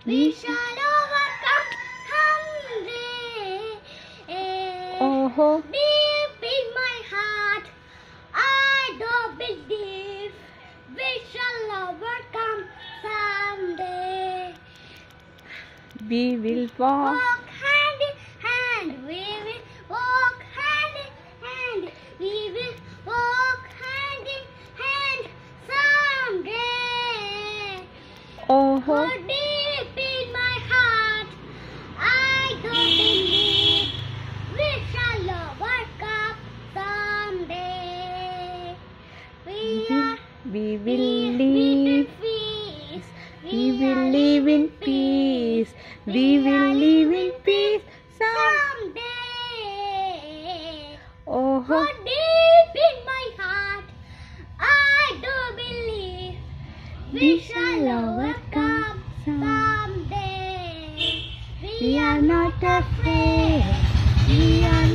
We shall overcome someday. Oh, Deep in my heart, I do believe we shall overcome someday. we will walk. Walk hand in hand, we will walk hand in hand. We will walk hand in hand someday. Oh, Oh, deep in my heart, I do believe we shall overcome someday. We will live live. in peace. We will live in peace. We will live in peace. Someday. Oh, Oh, deep in my heart, I do believe we shall overcome someday. we are not afraid. We are